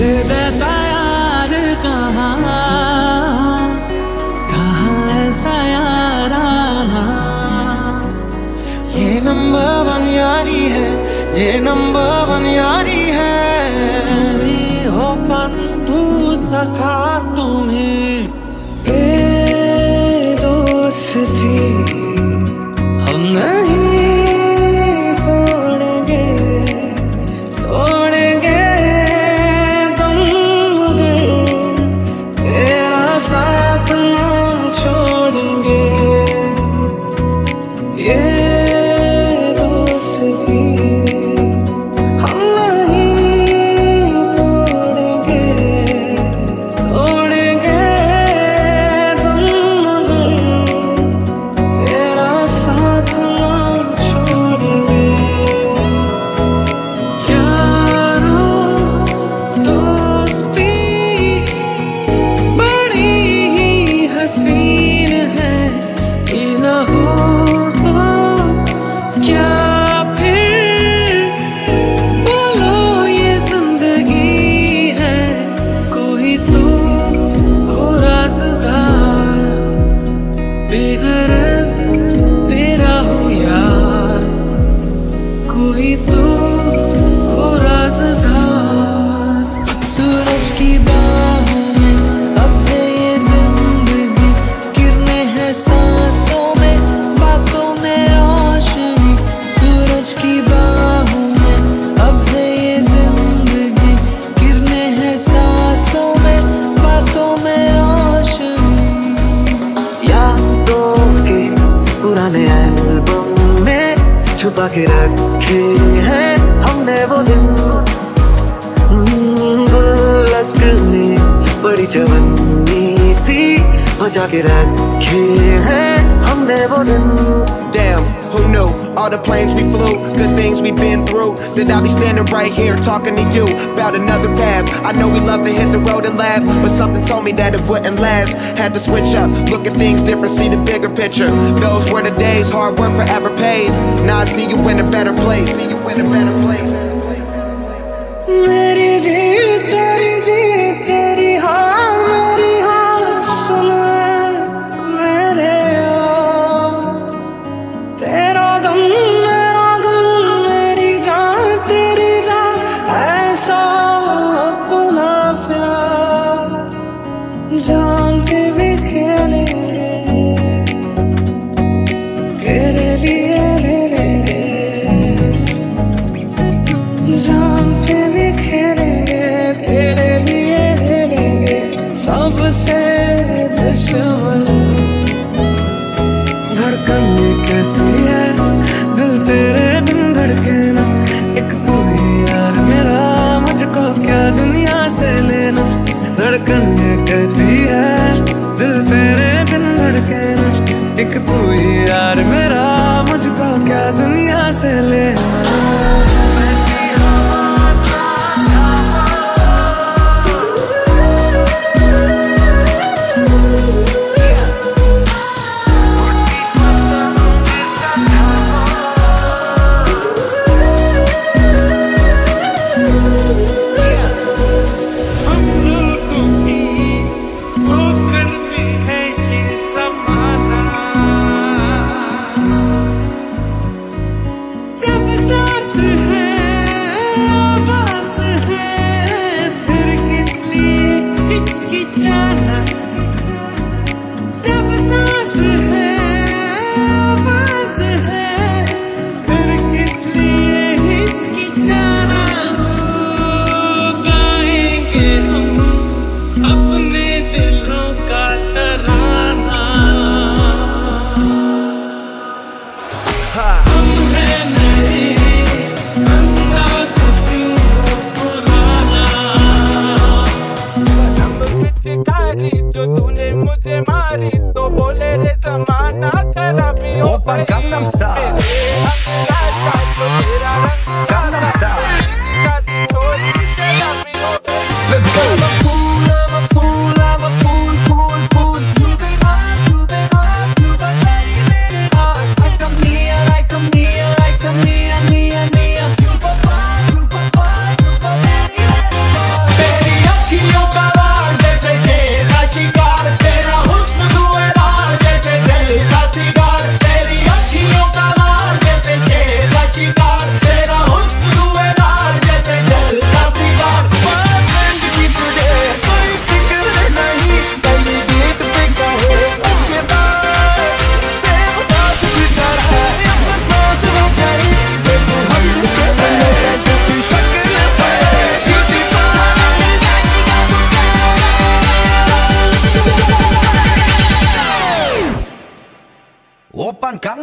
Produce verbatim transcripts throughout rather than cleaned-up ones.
जैसा यार कहाँ कहाँ ऐसा यार आना। ये नंबर वन यारी है, ये नंबर वन यारी है। तुम ही हो बंधु सखा, तुम ही ये दोस्ती हम नहीं तोड़ेंगे, तोड़ेंगे तुम मगर तेरा साथ ना छोड़ेंगे। ये दोस्ती हम नहीं तोड़ेंगे, तोड़ेंगे तुम मगर तेरा साथ ना छोड़ेंगे। यारो दोस्ती बड़ी ही हसीन है, ये न हो तो क्या फिर बोलो ये जिंदगी है। कोई तो हो राज़दार, बेगरज तेरा हो यार, कोई तो हो राज़दार। सूरज की बाहों में अब है ये जिंदगी, किरणें हैं सांसों में, बातों में रोशनी। सूरज की बाहों में अब है ये जिंदगी, किरणें हैं सांसों में, बातों में रोशनी। यादों के पुराने एल्बम में छुपा के रखे हैं हमने वो दिन, हम्म, गुल्लक में बड़ी चवन्नी सी बचा के रखे हैं हमने वो दिन। Damn, who knew? All the planes we flew, good things we've been through, that I'll be standing right here talking to you about another path. I know we love to hit the road and laugh, but something told me that it wouldn't last. Had to switch up, look at things different, see the bigger picture. Those were the days, hard work forever pays. Now I see you in a better place. See you in a better place. मेरी जीत तेरी जीत, तेरी हार मेरी हार, सुन मेरे यार। तेरा गम मेरा गम, मेरी जान तेरी जान, ऐसा अपना प्यार जान के भी खेलेंगे, तेरे लिए ले लेंगे, जान के भी खेलेंगे।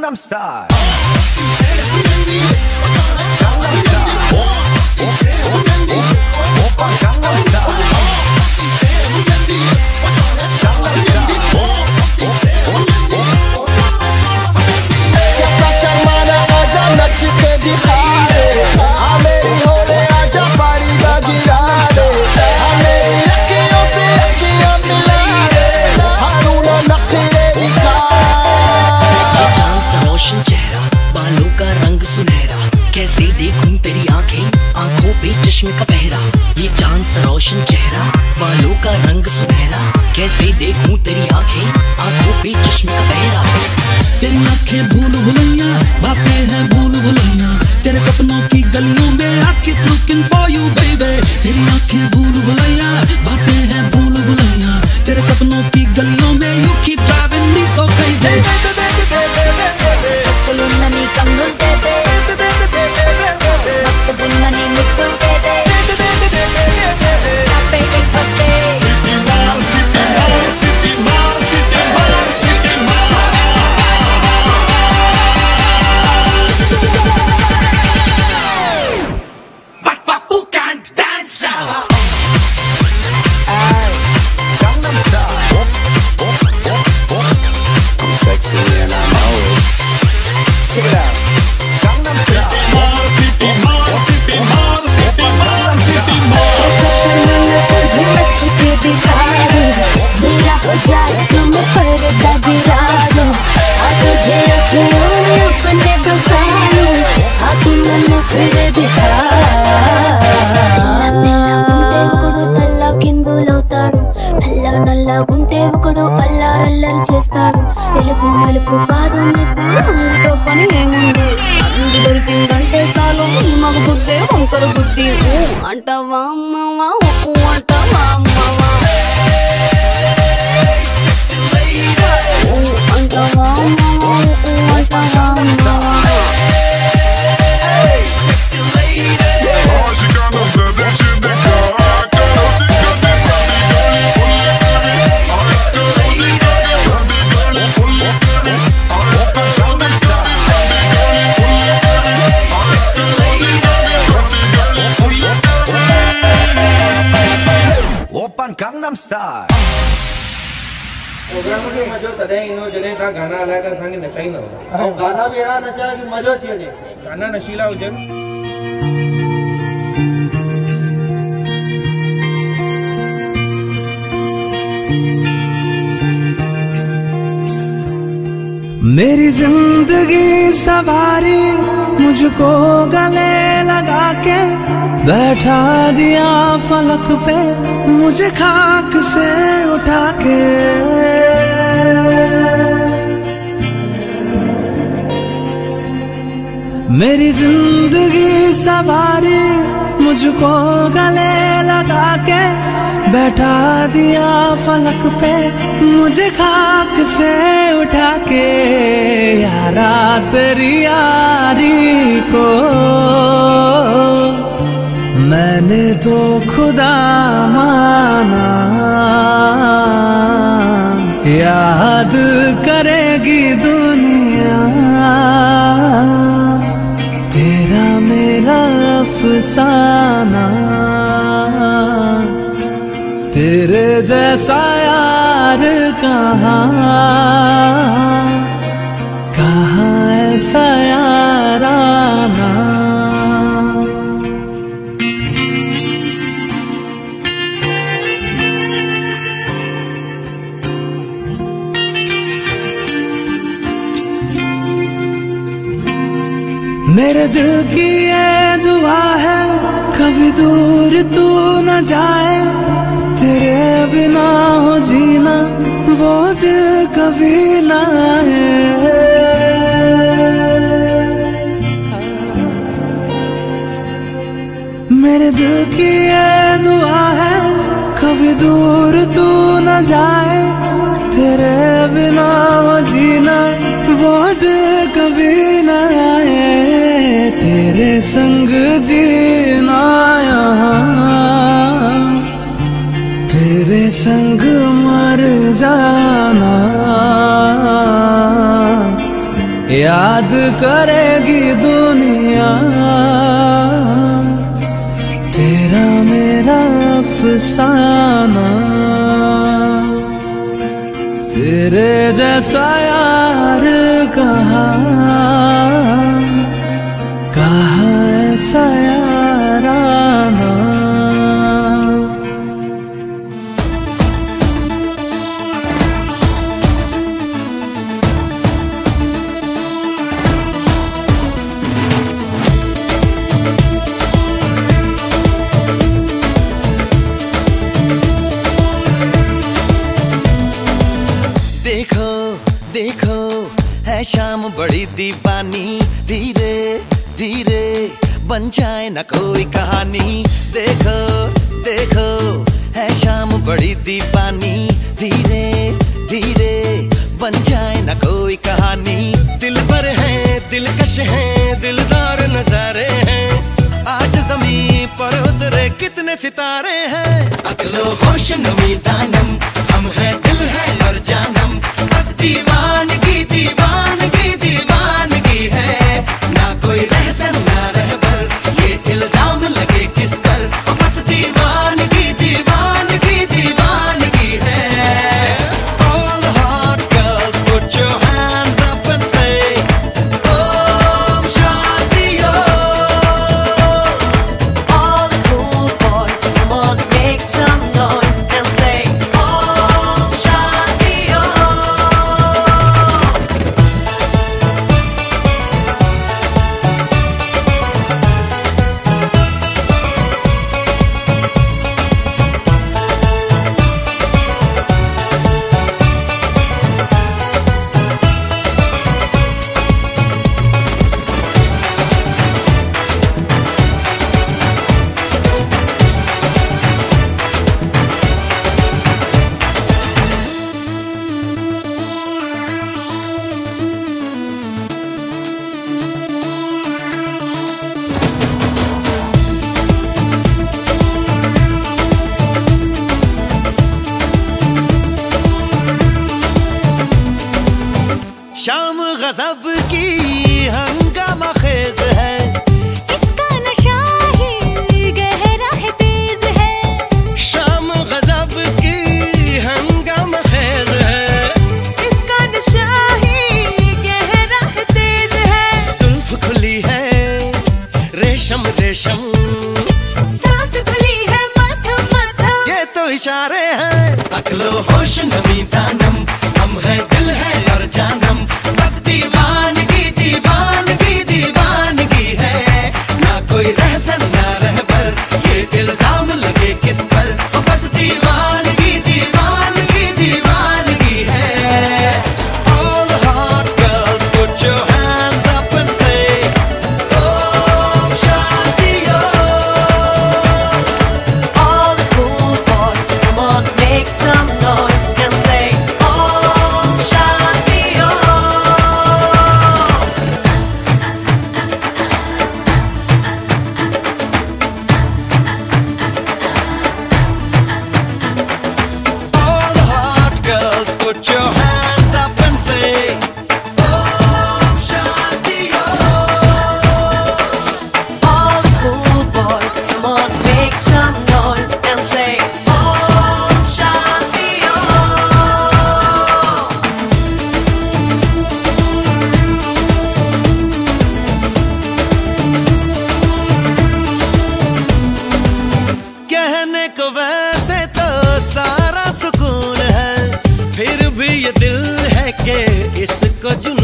Gangnam Style. Gangnam Style. Oppa Gangnam Style. Gangnam Style. कैसा शर्माना आजा नच के दिखा दे, हाँ मेरी होले आजा पारी दा गिरा दे, हाँ मेरी अखियों से अखियां मिला दे, हारू ना नखरे दिखा। ये चांद सा रोशन चेहरा, बालों का रंग सुनहरा, कैसे देखूं तेरी आंखें, आंखों पे चश्मे का पहरा। ये चांद सा रोशन चेहरा, बालों का रंग सुनहरा, कैसे देखूं तेरी आंखें, आंखों पे चश्मे का पहरा। तेरी आंखें भूल भुलैया, बातें हैं भूल भुलैया, तेरे सपनों की गलियों में I keep looking for you baby। तेरी आंखें भूल भुलैया, बातें हैं भूल भुलैया, तेरे सपनों की गलियों में you keep driving me so crazy। పులున్నని కమ్ముల్ దేదే పులున్నని ముక్కుల్ దేదే ఆపే పట్టే సిటీ మార్ సిటీ మార్ సిటీ మార్ సిటీ మార్ సిటీ మార్ But Papu can't dance now. Gangnam Style. I'm sexy and I know it. Check it out. Gangnam Style. City Mar, City Mar, City Mar, City Mar। तुझे नच के दिखा दे, मेरा हो जाए जो मैं पर्दा गिरा दूं, आ तुझे अखियों में अपने बसा लूं, आ तू मन फिर दिखा। తెల్ల గుంటే ఒకడు తల్ల కిందులవుతాడు, నల్ల నల్ల గుంటే ఒకడు అల్లారల్లరి చేస్తాడు, తెలుపు నలుపు కాదు రంగుతో పని ఏముంది, అందు దొరికిందంటే చాలు ఈ మగ బుద్ధే వంకర బుద్ధి అంటావా అమ్మవా ఒప్పు అంటావా అమ్మవా అంటావా అమ్మవా ఒప్పు అంటావా అమ్మవా Oppa Gangnam Style. प्रोग्राम में मजो तॾहिं ईंदो जॾहिं तव्हां गाना हलाए करे असांखे नचाईंदव। ऐं गाना बि अहिड़ा नचायो कि मज़ो अची वञे, गाना नशीला हुजनि। मेरी जिंदगी सवारी मुझको गले लगा के बैठा दिया फलक पे, मुझे खाक से उठा के। मेरी जिंदगी सवारी मुझको गले लगा के बैठा दिया फलक पे, मुझे खाक से उठा के। यारा तेरी यारी को मैंने तो खुदा माना, याद करेगी दुनिया तेरा मेरा अफसाना, तेरे जैसा यार कहाँ कहाँ ऐसा याराना। मेरे दिल की ये दुआ है कभी दूर तू न जाए, तेरे बिना हो जीना वो दिल कभी न आए। मेरे दिल की ये दुआ है कभी दूर तू न जाए, तेरे बिना हो जीना वो दिल कभी न आए। तेरे संग जीना यहाँ, तेरे संग मर जाना, या याद करेगी दुनिया तेरा मेरा अफसाना। तेरे जैसा यार कहाँ कहाँ ऐसा याराना। देखो देखो है शाम बड़ी दीवानी, धीरे धीरे बन जाए न कोई कहानी। देखो देखो है शाम बड़ी दीवानी, धीरे धीरे बन जाए न कोई कहानी। दिल भर है दिलकश है दिलदार नजारे हैं, आज ज़मीं पर उतरे कितने सितारे हैं। अगलो होश नमी दानम हम है दिल है और जानम, बस दीवानगी दीवानगी दीवानगी है। ना कोई रहसन ना रहबर ये इल्जाम लगे किस पर, बस दीवानगी दीवानगी दीवानगी है। All the hot girls put your hands up and say Om Shanti Om. All the cool boys come on make some noise and say Om Shanti Om. शाम गजब की हंगामा खेज है, इसका नशा ही गहरा है तेज है। शाम गजब की हंगामा खेज है, इसका नशा ही गहरा है तेज है। जुल्फ खुली है रेशम रेशम, सांस खुली है मध्यम मध्यम, ये तो इशारे हैं। अकलो होश नमी दानम हम है दिल है और जानम, बस दीवानगी दीवानगी दीवानगी है। ना कोई रहसन ना रहबर ये इल्जाम लगे किस पर, बस दीवानगी दीवानगी दीवानगी है। All the hot girls put your hands up and say Om Shanti Om. all the cool boys come on make some noise and say Om Shanti Om. All the hot girls put your hands up and say Om Shanti Om. All the cool boys come on make some noise and say Om Shanti Om. कहने को वैसे तो सारा सुकून है, फिर भी ये दिल है कि इसको जुनून